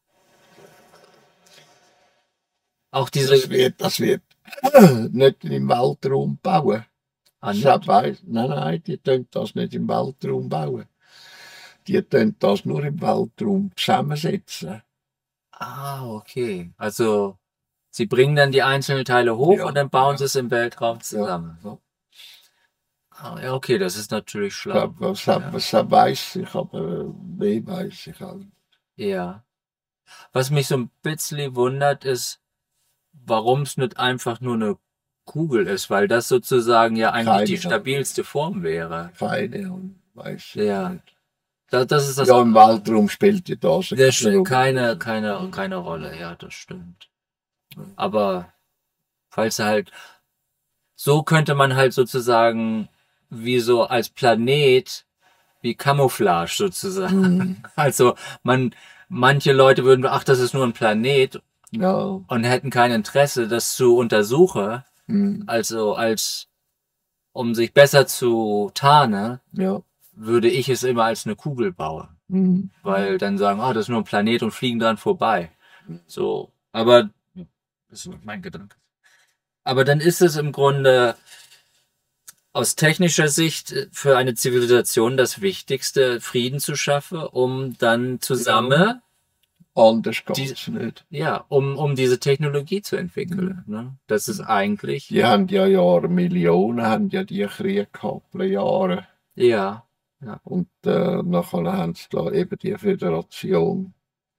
S1: auch diese
S2: das wird nicht im Weltraum bauen. Nein, die tun das nicht im Weltraum bauen. Die tun das nur im Weltraum zusammensetzen.
S1: okay. Also sie bringen dann die einzelnen Teile hoch
S2: Ja,
S1: und dann bauen
S2: ja.
S1: sie es im Weltraum zusammen.
S2: Ja.
S1: Ja, okay, das ist natürlich schlau.
S2: Was weiß ich, aber mehr weiß ich auch.
S1: Ja. Was mich so ein bisschen wundert, ist, warum es nicht einfach nur eine Kugel ist, weil das sozusagen ja eigentlich die
S2: Keine Ahnung.
S1: stabilste Form wäre.
S2: Keine Ahnung, weiß ich
S1: Ja.
S2: nicht.
S1: Das ist das.
S2: Ja, im Weltraum spielt ja das
S1: keine Rolle, ja, das stimmt. Aber falls halt, so könnte man halt sozusagen wie so als Planet, wie Camouflage sozusagen. Also manche Leute würden, ach, das ist nur ein Planet
S2: Ja.
S1: und hätten kein Interesse, das zu untersuchen,
S2: Mhm.
S1: also um sich besser zu tarnen,
S2: Ja.
S1: würde ich es immer als eine Kugel bauen.
S2: Mhm.
S1: Weil dann sagen, das ist nur ein Planet und fliegen dran vorbei. So, aber das ist mein Gedanke. Aber dann ist es im Grunde aus technischer Sicht für eine Zivilisation das Wichtigste, Frieden zu schaffen, um dann zusammen,
S2: Anders geht's nicht.
S1: ja, um diese Technologie zu entwickeln. Ne? Das ist eigentlich,
S2: Die haben ja Millionen haben ja die Kriege gehabt, Jahre.
S1: ja,
S2: Und nachher haben sie da eben die Föderation.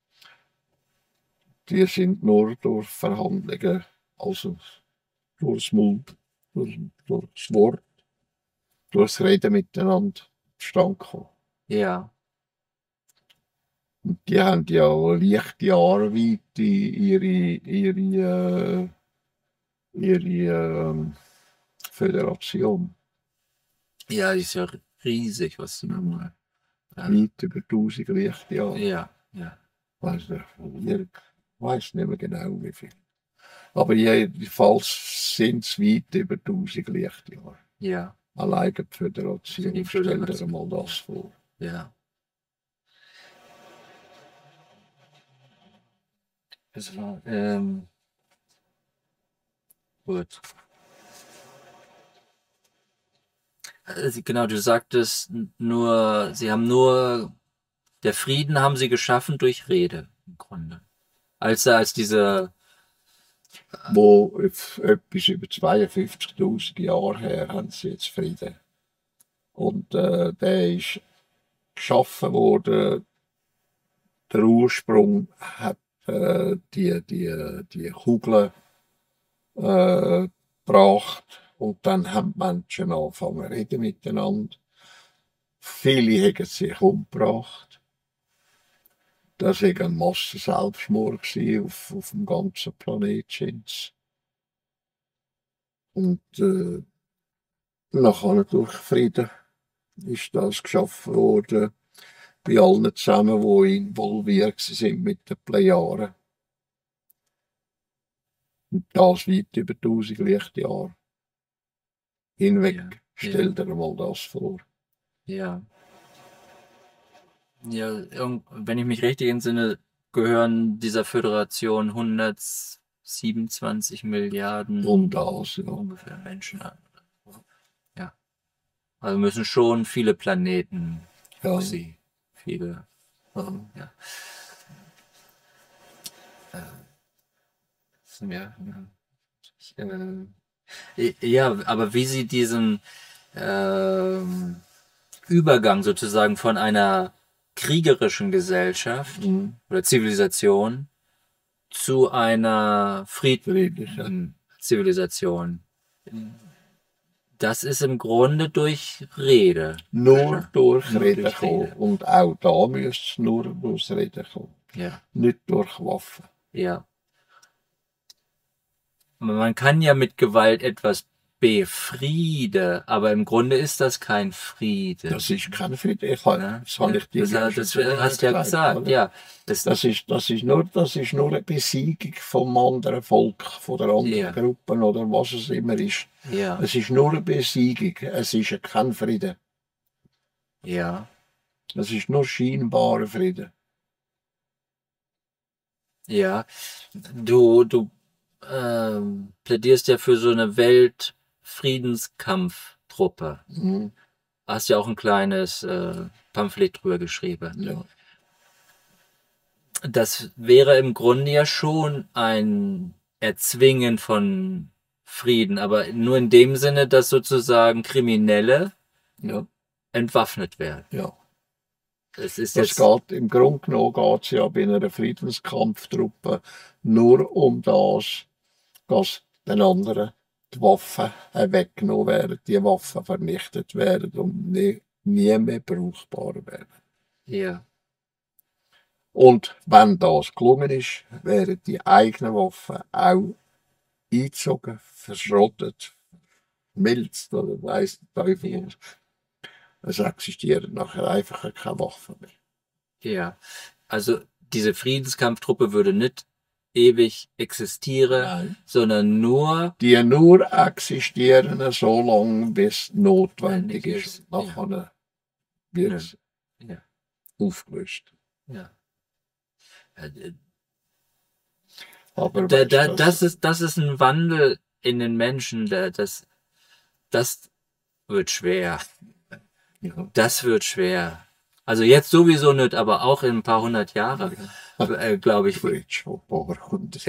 S2: Die sind nur durch Verhandlungen, also durchs Mund, durchs Wort, durchs Reden miteinander zustande gekommen.
S1: ja,
S2: Und die haben ja Lichtjahre weit ihre Föderation.
S1: ja, die ist ja riesig, was du da mal.
S2: Weit über 1000 Lichtjahre.
S1: Ja, ja.
S2: Weiß nicht mehr genau wie viel. Aber jedenfalls sind es weit über 1000 Lichtjahre.
S1: Ja,
S2: Alleine die Föderation.
S1: Die
S2: Stell
S1: Föderation.
S2: dir mal das vor.
S1: ja. Es war, gut. Genau, du sagtest der Frieden haben sie geschaffen durch Rede, im Grunde. Als diese,
S2: Wo etwas über 52.000 Jahre her haben sie jetzt Frieden. Und der ist geschaffen worden. Der Ursprung hat die Kugeln gebracht Und dann haben die Menschen angefangen zu reden miteinander. Viele haben sich umgebracht. Das war ein Massenselbstmord auf dem ganzen Planeten. Und nachher durch Frieden ist das geschaffen worden, bei allen zusammen, die involviert sind mit den Plejaren. Und das weit über 1000 Lichtjahre hinweg.
S1: Ja.
S2: Stell dir mal das vor.
S1: Ja. Ja, wenn ich mich richtig entsinne, gehören dieser Föderation 127 Milliarden
S2: Und das, ja.
S1: ungefähr Menschen an. Ja. Also müssen schon viele Planeten
S2: Ja.
S1: sie. Viele.
S2: Ja.
S1: Ja. Ja, ja, aber wie sie diesen Übergang sozusagen von einer kriegerischen Gesellschaft oder Zivilisation zu einer friedlichen Zivilisation. Das ist im Grunde durch Rede.
S2: Nur durch
S1: Nur
S2: Reden
S1: durch
S2: kommen.
S1: Rede.
S2: Und auch da müsste es nur durch Reden kommen.
S1: Ja.
S2: Nicht durch Waffen.
S1: Ja. Man kann ja mit Gewalt etwas befrieden, aber im Grunde ist das kein Friede.
S2: Das ist kein Frieden. Das habe ich dir
S1: das hast du ja gesagt,
S2: oder?
S1: ja.
S2: Das ist nur eine Besiegung vom anderen Volk, von der anderen Gruppe oder was es immer ist.
S1: Ja.
S2: Es ist nur eine Besiegung. Es ist kein Frieden.
S1: Ja.
S2: Es ist nur scheinbarer Frieden.
S1: Ja. Du plädierst ja für so eine Weltfriedenskampftruppe. Hast ja auch ein kleines Pamphlet drüber geschrieben.
S2: Ja.
S1: Das wäre im Grunde ja schon ein Erzwingen von Frieden, aber nur in dem Sinne, dass sozusagen Kriminelle entwaffnet werden.
S2: Ja.
S1: Es ist
S2: Das geht, im Grunde genommen geht es ja bei einer Friedenskampftruppe nur um das, dass den anderen die Waffen weggenommen werden, die Waffen vernichtet werden und nie mehr brauchbar werden.
S1: Ja.
S2: Und wenn das gelungen ist, werden die eigenen Waffen auch eingezogen, verschrottet, milzt oder weiss der Teufel. Es existieren nachher einfach keine Waffen mehr.
S1: Ja, also diese Friedenskampftruppe würde nicht ewig existieren,
S2: Nein.
S1: sondern nur...
S2: Die nur existieren, so lange bis notwendig ist. Nachher wird es aufgelöst.
S1: Ja.
S2: Aber
S1: das ist ein Wandel in den Menschen, das wird schwer.
S2: Ja.
S1: Das wird schwer. Also jetzt sowieso nicht, aber auch in ein paar hundert Jahren, glaube ich.
S2: Schon ein paar hundert.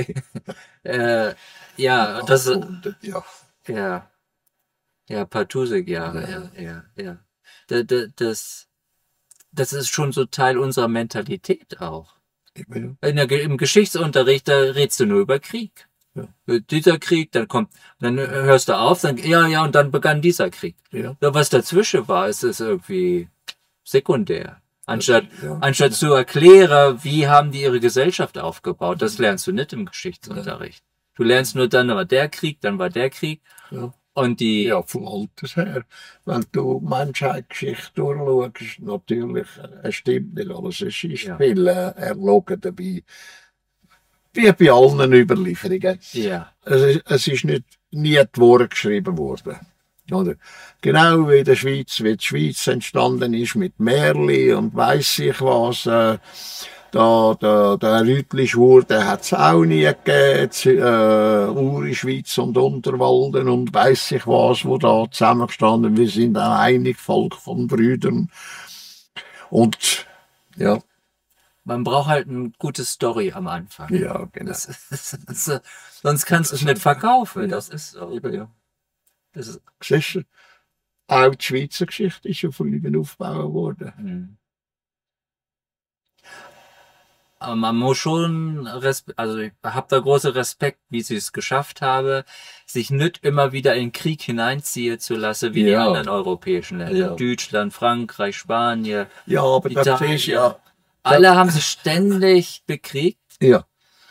S1: Ja, das ist...
S2: 100, ja.
S1: Ja. Ja, ein paar Tausend Jahre, ja. Das ist schon so Teil unserer Mentalität auch. Im Geschichtsunterricht, da redest du nur über Krieg. Ja. Dieser Krieg, dann hörst du auf, dann, und dann begann dieser Krieg. Ja. Was dazwischen war, ist irgendwie sekundär. Anstatt zu erklären, wie haben die ihre Gesellschaft aufgebaut, das lernst du nicht im Geschichtsunterricht. Du lernst nur, dann war der Krieg, dann war der Krieg. Ja. Und
S2: ja, von Alters her. Wenn du Menschheitsgeschichte durchschaust, natürlich, es stimmt nicht alles. Es ist viel erlogen dabei. Wie bei allen Überlieferungen.
S1: Ja.
S2: Es ist nie die Wahrheit geschrieben worden. Oder? Genau wie die Schweiz entstanden ist mit Märli und weiss ich was. Der Rütli-Schwur, der hat es auch nie gegeben. Uri, Schweiz und Unterwalden und weiss ich was, wo da zusammengestanden. Wir sind ein einig Volk von Brüdern. Und ja.
S1: Man braucht halt eine gute Story am Anfang.
S2: Ja, genau.
S1: Sonst kannst du es nicht verkaufen. Ja. Das ist so. Ja.
S2: Siehst du, auch die Schweizer Geschichte ist ja von Lügen aufgebaut worden.
S1: Aber man muss schon, also ich habe da großen Respekt, wie sie es geschafft haben, sich nicht immer wieder in den Krieg hineinziehen zu lassen, wie die
S2: Ja,
S1: anderen europäischen Länder.
S2: ja.
S1: Deutschland, Frankreich, Spanien,
S2: Ja, aber das ist
S1: Italien.
S2: ja, da,
S1: Alle haben sich ständig bekriegt.
S2: ja,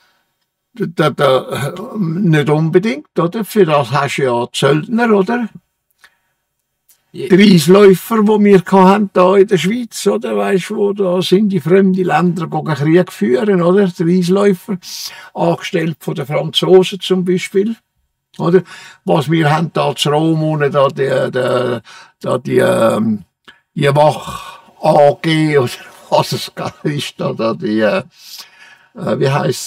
S2: nicht unbedingt, oder? Für das hast du ja Zöllner, oder? Die Reisläufer, die wir hatten, hier in der Schweiz, oder? Weißt du, wo da sind die fremden Länder gegen Krieg führen, oder? Die Reisläufer, angestellt von den Franzosen zum Beispiel. Oder? Was wir haben da zu Rom, ohne da die Wach AG, oder was es ist, da die, wie heisst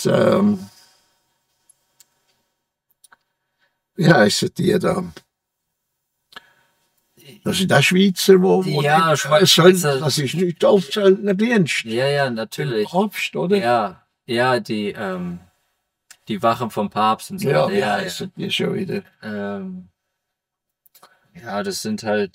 S2: wie heissen die da? Das sind auch Schweizer, wo
S1: Ja,
S2: Söldner,
S1: Schweizer.
S2: das ist nicht als Söldnerdienst.
S1: Ja, ja,
S2: Im
S1: natürlich.
S2: Papst, oder?
S1: Ja, ja, die Wachen vom Papst und so
S2: Ja,
S1: weiter.
S2: wie
S1: Ja, ja.
S2: heissen die schon wieder?
S1: Ähm, ja, das sind halt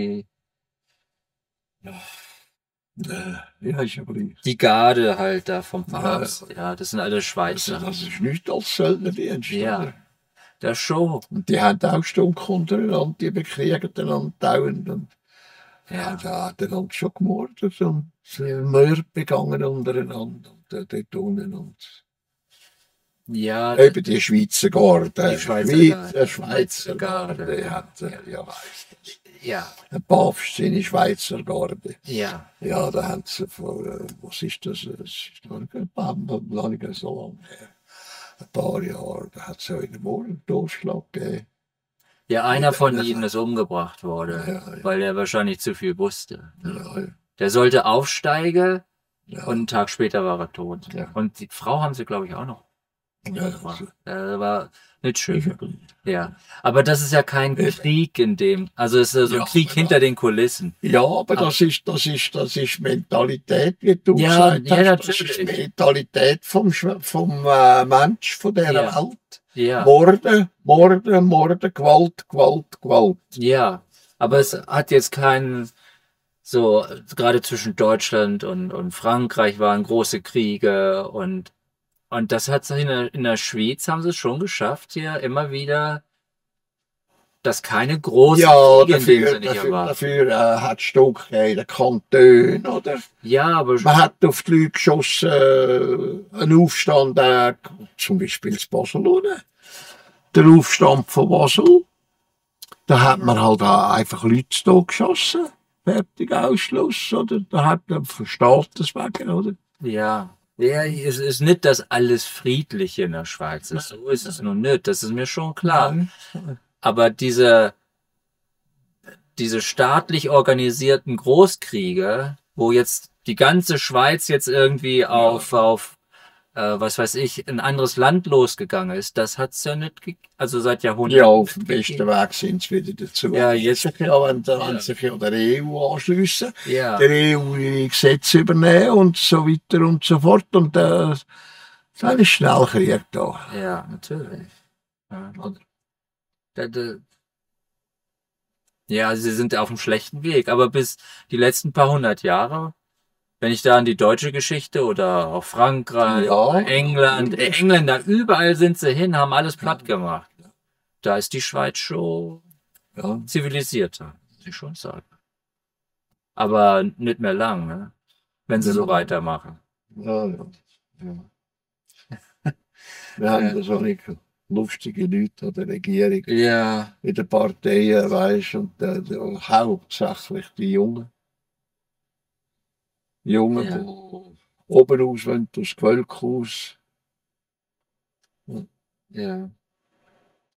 S2: Wie heißt aber die?
S1: die Garde halt da vom
S2: Ja,
S1: Papst. Ja, das sind alle Schweizer.
S2: das ist nicht als Söldnerdienst,
S1: Ja,
S2: oder?
S1: das schon.
S2: Und die haben auch Stunk untereinander, die bekriegen einander dauernd. Und ja,
S1: Ja,
S2: da hat er schon gemordet und Mord begangen untereinander und dort unten. Und
S1: ja,
S2: eben die Schweizer Garde,
S1: die Schweizer Garde.
S2: Schweizer Garde,
S1: Garde.
S2: hat, ja, weiss das.
S1: Ja,
S2: Der Papst seine Schweizer Garde.
S1: ja,
S2: Ja, da haben sie vor, was ist das? Das ist noch nicht so lange her. Ein paar Jahre, da hat es ja in der Morgen Totschlag gegeben.
S1: ja, einer von ihnen ist umgebracht
S2: Ja,
S1: worden,
S2: ja,
S1: weil er wahrscheinlich zu viel wusste.
S2: ja,
S1: Der sollte aufsteigen
S2: ja,
S1: und einen Tag später war er tot.
S2: Ja.
S1: Und die Frau haben sie, glaube ich, auch noch
S2: ja,
S1: umgebracht. War nicht schön.
S2: sicher.
S1: Ja, aber das ist ja kein Krieg in dem, also es ist ja so ein
S2: Ja,
S1: Krieg
S2: aber
S1: hinter den Kulissen.
S2: Ja, aber das ist Mentalität, wie du
S1: Ja,
S2: gesagt
S1: ja,
S2: hast. Das ist
S1: natürlich.
S2: Mentalität vom Mensch, von dieser
S1: Ja,
S2: Welt.
S1: ja,
S2: Morden, Morden, Morden, Gewalt, Gewalt, Gewalt.
S1: ja. Aber es hat jetzt keinen, so, gerade zwischen Deutschland und Frankreich waren große Kriege und das hat in der Schweiz haben sie es schon geschafft, hier immer wieder, dass keine großen
S2: Ja,
S1: Kriege in dem Sinne hier waren.
S2: dafür hat es Stück in den Kantonen, oder?
S1: Ja, aber
S2: Man hat auf die Leute geschossen, einen Aufstand, zum Beispiel in Basel, oder? Der Aufstand von Basel, da hat man halt auch einfach Leute da geschossen. Fertig, Ausschluss, oder? Da hat man versteht das wegen, oder?
S1: ja. Ja, es ist nicht, dass alles friedlich in der Schweiz ist. So ist es nun nicht. Das ist mir schon klar.
S2: Nein.
S1: Aber diese staatlich organisierten Großkriege, wo jetzt die ganze Schweiz jetzt irgendwie auf was weiß ich, ein anderes Land losgegangen ist, das hat's ja nicht, also seit Jahrhunderten.
S2: Ja, auf dem
S1: nicht
S2: besten
S1: gegeben.
S2: Weg sind sie wieder dazu.
S1: Ja, jetzt,
S2: Ja, wenn
S1: ja,
S2: sich ja der EU anschliessen,
S1: ja,
S2: der EU ihre Gesetze übernehmen und so weiter und so fort. Und dann ist schnell Krieg da.
S1: ja, natürlich. Ja, und da, ja, sie sind auf einem schlechten Weg, aber bis die letzten paar hundert Jahre, wenn ich da an die deutsche Geschichte oder auch Frankreich,
S2: Ja,
S1: England, Engländer, überall sind sie hin, haben alles platt gemacht. Da ist die Schweiz schon
S2: ja,
S1: zivilisierter, muss ich schon sagen. Aber nicht mehr lang, ne? Wenn sie so weitermachen.
S2: ja, ja. Ja. Wir haben da so eine lustige Leute an der Regierung,
S1: Ja,
S2: in den Parteien, weißt und hauptsächlich die Jungen. Jungen,
S1: ja,
S2: die oben aus wollen, durchs Gewölk aus.
S1: ja.